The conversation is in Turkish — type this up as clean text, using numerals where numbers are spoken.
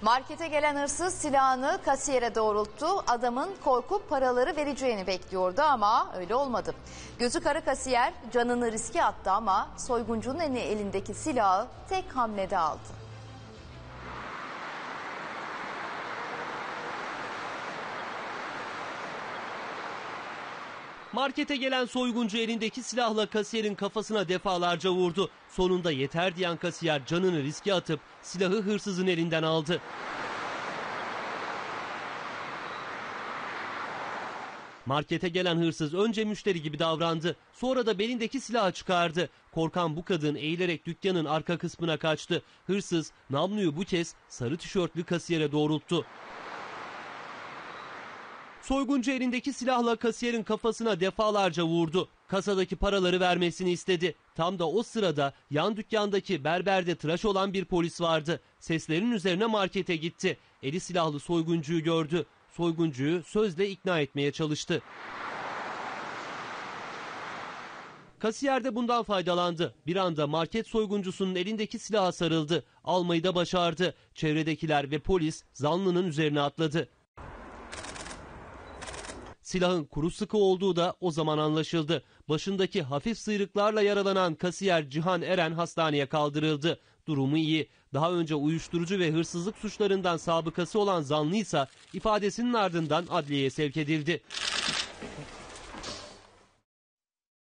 Markete gelen hırsız silahını kasiyere doğrulttu. Adamın korkup paraları vereceğini bekliyordu ama öyle olmadı. Gözü kara kasiyer canını riske attı ama soyguncunun elindeki silahı tek hamlede aldı. Markete gelen soyguncu elindeki silahla kasiyerin kafasına defalarca vurdu. Sonunda yeter diyen kasiyer canını riske atıp silahı hırsızın elinden aldı. Markete gelen hırsız önce müşteri gibi davrandı. Sonra da belindeki silahı çıkardı. Korkan bu kadın eğilerek dükkanın arka kısmına kaçtı. Hırsız namluyu bu kez sarı tişörtlü kasiyere doğrulttu. Soyguncu elindeki silahla kasiyerin kafasına defalarca vurdu. Kasadaki paraları vermesini istedi. Tam da o sırada yan dükkandaki berberde tıraş olan bir polis vardı. Seslerin üzerine markete gitti. Eli silahlı soyguncuyu gördü. Soyguncuyu sözle ikna etmeye çalıştı. Kasiyer de bundan faydalandı. Bir anda market soyguncusunun elindeki silaha sarıldı. Almayı da başardı. Çevredekiler ve polis zanlının üzerine atladı. Silahın kuru sıkı olduğu da o zaman anlaşıldı. Başındaki hafif sıyrıklarla yaralanan kasiyer Cihan Eren hastaneye kaldırıldı. Durumu iyi. Daha önce uyuşturucu ve hırsızlık suçlarından sabıkası olan zanlıysa ifadesinin ardından adliyeye sevk edildi.